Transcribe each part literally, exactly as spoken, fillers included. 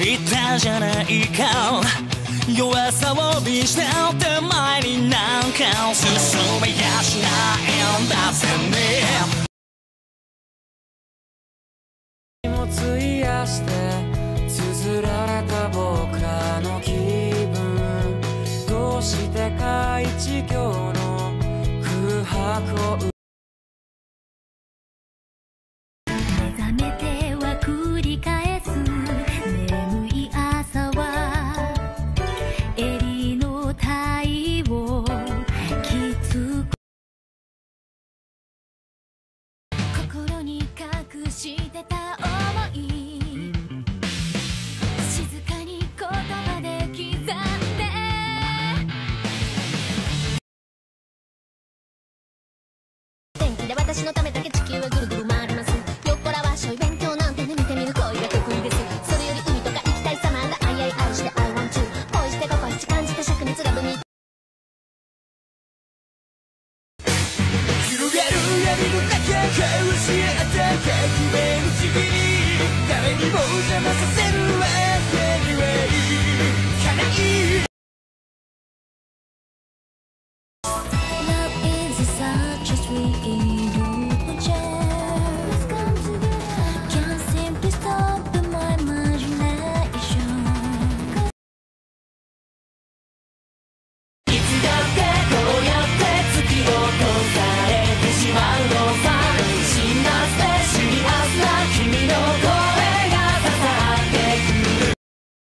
言ったじゃないか、弱さを見捨てて前になんか進めやしないんだぜね。費やして綴られた僕らの気分、どうしてか一行の空白を目覚めては繰り返す眠い朝は襟の体をきつく心に隠してた想い、静かに言葉で刻んで天気で私のためだけ地球はぐるぐる回ります。よっこらはしょい勉強なんてね見てみる恋が得意です。それより海とか行きたいサマーがあいあい愛して I want to 恋してここ一感じた灼熱ラブに広がる闇の中交わし合った革命の時期に誰にも邪魔させるわけにはいかない。 Love is such a sweet illusion. Can't simply stop my imagination. いつだってこうやって突き落とされてしまうのさ。シンナースでシリアスな君の声が刺さってくる。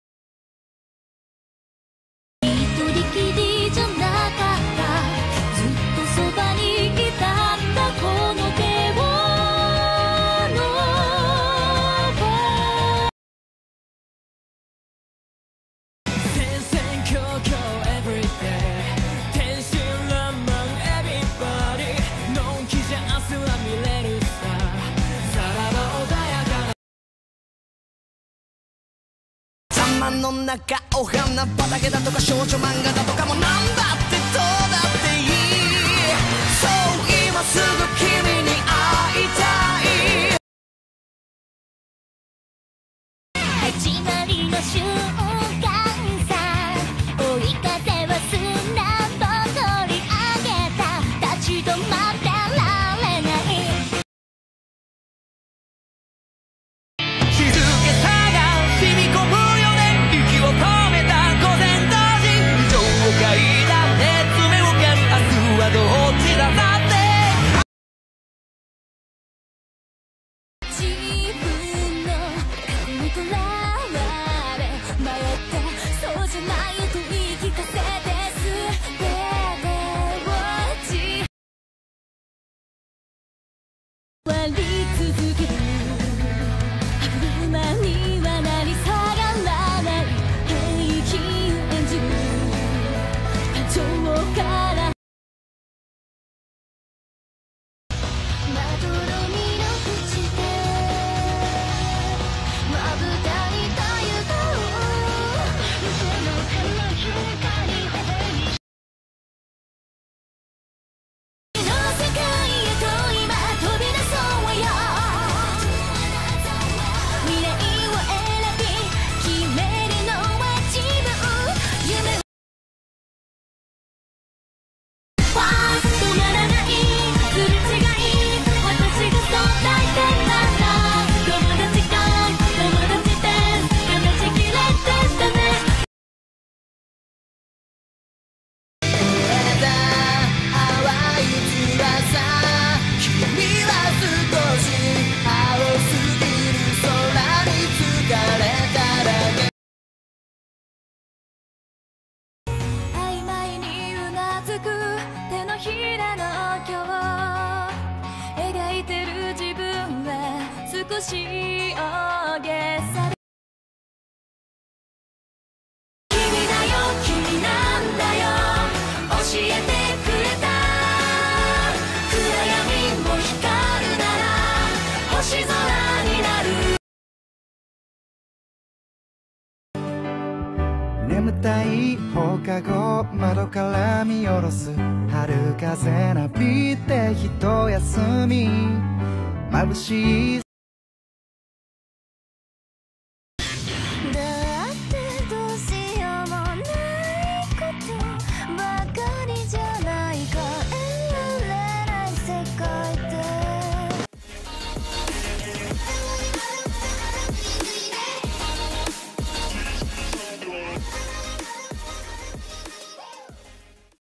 一人きりじゃなかった、ずっとそばにいたんだこの手を伸ば戦々恐々 everyday 天真爛漫 everybody のんきじゃ明日は見れるさ。さらば穏やかな様の中お花畑だとか少女漫画だとかもなんだってどうだっていい。そう今すぐ君に会いたい。 始まりの瞬間さ、追い風は砂を取り上げた、立ち止まってられない。 静けさが染み込むよね。息を止めた午前同時情を嗅いだ熱目をかる明日はどっちだだって自分の過去にとらわれ迷ってそうじゃないよと言い聞かせて全てを自割り続ける歯車にはなり下がらない平気を演じる感情からまどろみの口でまぶたにたゆたを夢の彼方に微笑みの世界へと今飛び出そうよ。未来を選び決めるのは自分。夢は止まらないすれ違い、私がそう抱いてたんだ。友達か友達って話しきれてたね。 た淡い翼君は少し青すぎる空に疲れただけ。 曖昧にうなずく手のひらの今日描いてる自分は少し大げさで君だよ君なんだよ教えてくれた。暗闇も光るなら星空になる。 眠たい放課後窓から見下ろす春風なびいて一休み眩しい